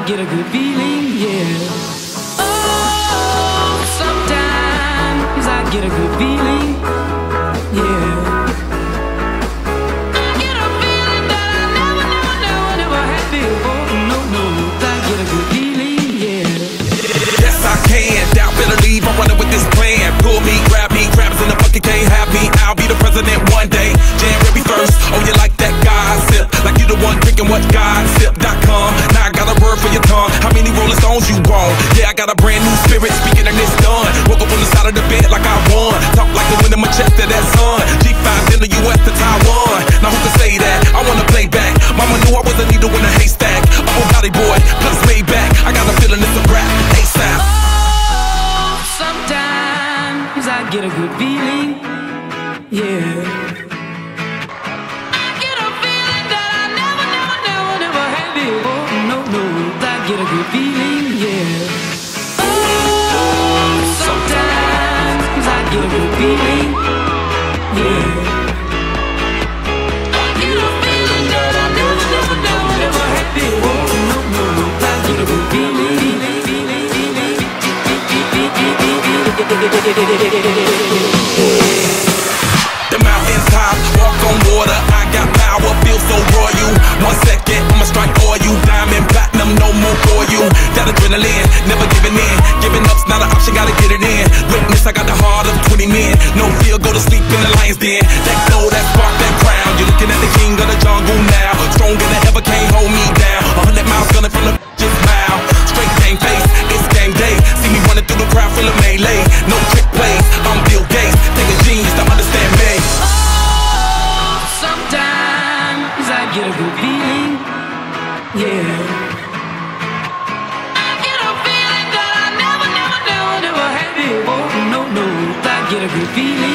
get a good feeling, yeah. Oh, sometimes I get a good feeling, yeah. I get a feeling that I never had before. No, I get a good feeling, yeah. Yes, I can. Doubt, better leave. I'm running with this plan. Pull me, grab me, crabs in the bucket can't have me. I'll be the president one day. January 1st. Oh, you like that gossip? Like you the one drinking what gossip.com. Now I got a word for your tongue. How many Rolling Stones you want? Yeah, I got a brand new spirit speaking and it's done. Woke up on the side of the bed like I won. Talk like the wind in my chest to that sun. G5 in the US to Taiwan. Now who can say that? I wanna play back. Mama knew I was a needle in a haystack. Oh, Valley boy, plus Maybach. I got a feeling it's a rap. ASAP. Oh, sometimes I get a good feeling, yeah. Get a good feeling, yeah. Oh, sometimes I get a good feeling, yeah. I get a feeling that I never had before. No, I get a good feeling. The mountains top, walk on water. I got power, feel so royal. 1 second, I'ma strike oil. Diamond, platinum, no more for you. That adrenaline, never giving in. Giving up's not an option, gotta get it in. Witness, I got the heart of 20 men. No fear, go to sleep in the lion's den. That glow, that spark, that crown. You're looking at the king of the jungle now. Stronger than ever, can't hold me down. 100 miles gunning from the just mile. Straight game face, it's game day. See me running through the crowd full of melee. No trick plays, I'm Bill Gates. Take a genius to understand me. Oh, sometimes I get a good feeling, yeah. I get a feeling that I never had before. No, I get a good feeling.